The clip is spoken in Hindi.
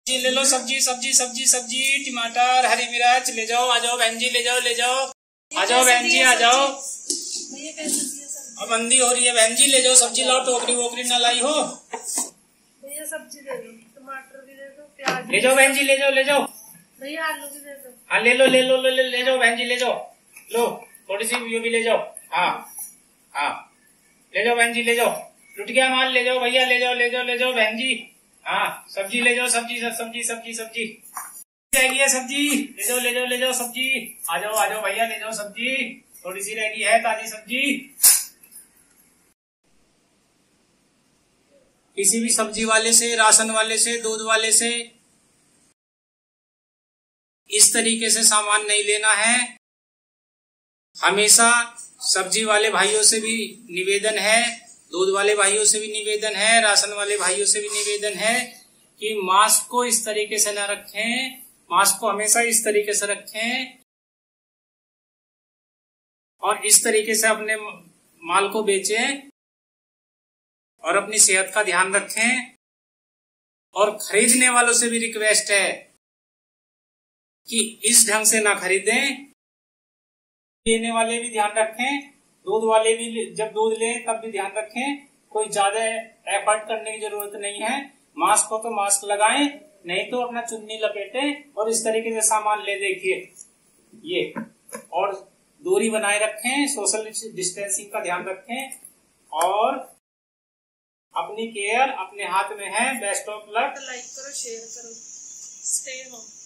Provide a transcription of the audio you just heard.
जी ले लो सब्जी सब्जी सब्जी सब्जी टमाटर हरी मिर्च ले जाओ। आ जाओ बहन जी, ले जाओ ले जाओ। आ जाओ बहन जी, आ जाओ। अब बंदी हो रही है बहन जी, ले जाओ सब्जी लाओ। टोकरी वोकरी ना लाई हो भैया। सब्जी दे दो, टमाटर भी दे दो, प्याज ले जाओ बहन जी, ले जाओ ले जाओ। भैया आलू भी दे दो। हाँ ले लो ले लो ले जाओ बहन जी, ले जाओ। लो थोड़ी सी ये भी ले जाओ। हाँ हाँ ले जाओ बहन जी, ले जाओ। लुट गया माल, ले जाओ भैया, ले जाओ ले जाओ ले जाओ बहन जी। हाँ सब्जी ले जाओ, सब्जी सब्जी सब्जी सब्जी रह गई है सब्जी, ले जाओ ले जाओ ले जाओ सब्जी। आ जाओ भैया, ले जाओ सब्जी, थोड़ी सी रह गई है ताजी सब्जी। किसी भी सब्जी वाले से, राशन वाले से, दूध वाले से इस तरीके से सामान नहीं लेना है। हमेशा सब्जी वाले भाइयों से भी निवेदन है, दूध वाले भाइयों से भी निवेदन है, राशन वाले भाइयों से भी निवेदन है कि मास्क को इस तरीके से न रखें। मास्क को हमेशा इस तरीके से रखें और इस तरीके से अपने माल को बेचें और अपनी सेहत का ध्यान रखें। और खरीदने वालों से भी रिक्वेस्ट है कि इस ढंग से ना खरीदें। लेने वाले भी ध्यान रखें, दूध वाले भी जब दूध लें तब भी ध्यान रखें। कोई ज्यादा एफर्ट करने की जरूरत नहीं है। मास्क हो तो मास्क लगाएं, नहीं तो अपना चुन्नी लपेटें और इस तरीके से सामान ले। देखिए ये, और दूरी बनाए रखें, सोशल डिस्टेंसिंग का ध्यान रखें और अपनी केयर अपने हाथ में है। Best of luck. लाइक करो, शेयर करो, स्टे होम।